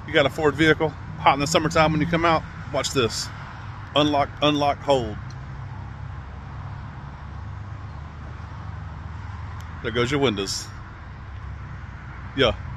You got a Ford vehicle, hot in the summertime when you come out, watch this. Unlock, unlock, hold. There goes your windows. Yeah.